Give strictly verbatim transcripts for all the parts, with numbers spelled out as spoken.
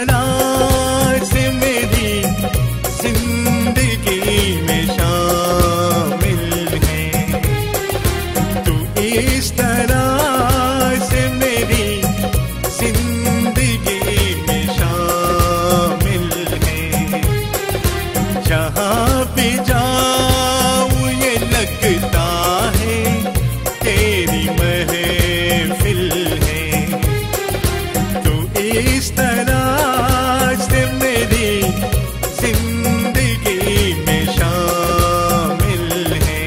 तरह से मेरी जिंदगी में शामिल है। तू इस तरह से मेरी जिंदगी में शामिल है। जहाँ भी जाऊँ ये लगता है तेरी महफिल है। तू इस तरह से मेरी जिंदगी में शामिल है।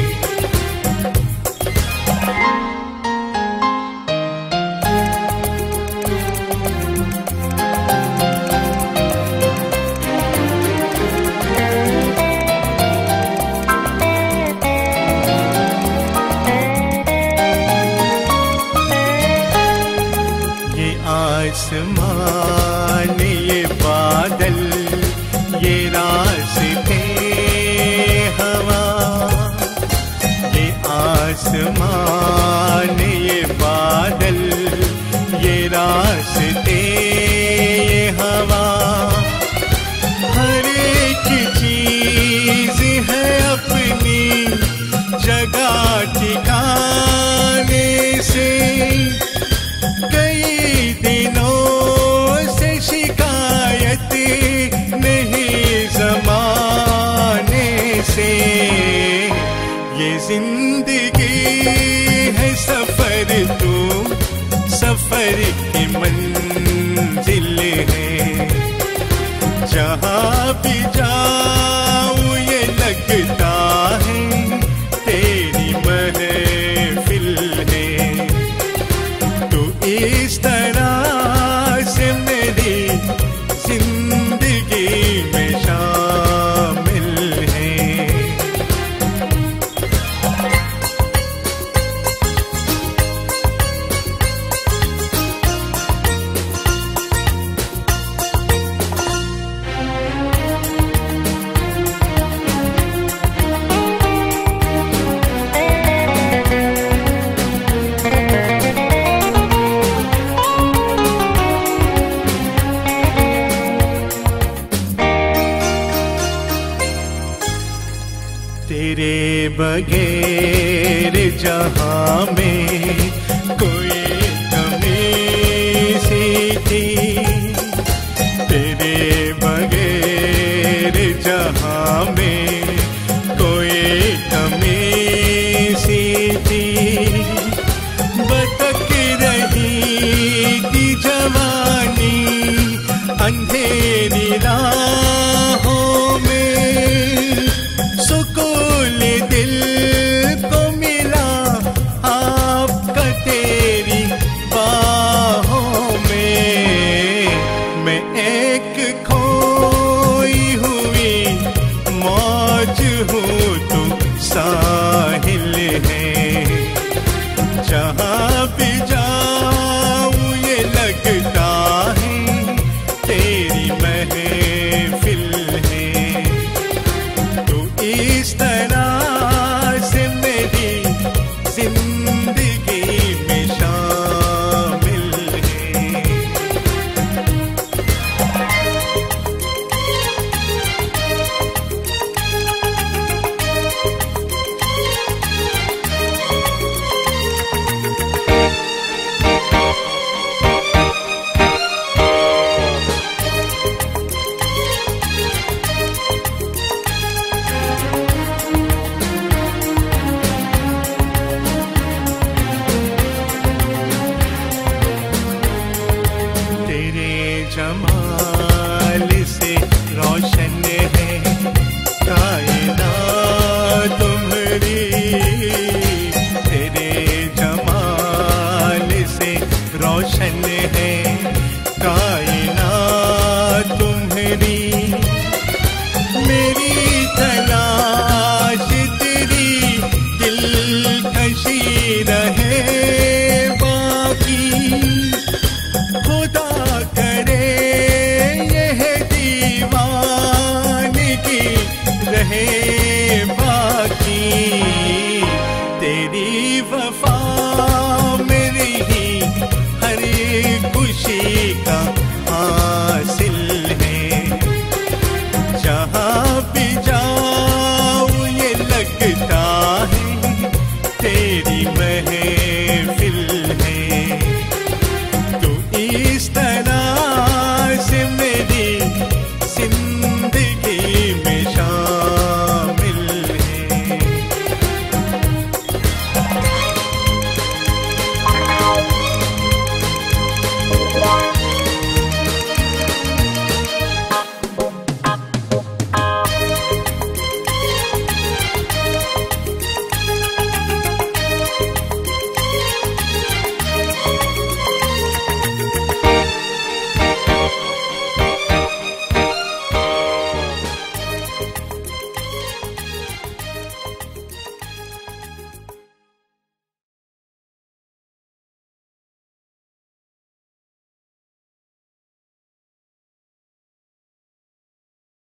ये आसमान ये बादल ये रास्ते हवा, ये आसमान ये बादल ये रास्ते ये हवा, हर एक चीज है अपनी जगह ठिकाने से। कई दिनों से शिकायत नहीं ज़माने से। ये जिंदगी है सफर, तू सफर की मंजिल है। जहाँ भी जाऊँ ये लगता है तेरी महफिल है। तू इस तरह से मेरी जिंदगी में शामिल है। तेरे बगैर जहाँ में कोई कमी सी थी। तेरे बगैर जहाँ में कोई कमी सी थी। भटक रही थी जवानी अंधेरी राहों में। सुकून दिल को मिला आपका तेरी बाहों में। मैं एक खोई हुई मौज हूँ, तू साहिल है। जहाँ भी जाऊँ ये लगता है तेरी महफिल है। तू इस तरह से मेरी जिंदगी में शामिल है। जमाल से रोशन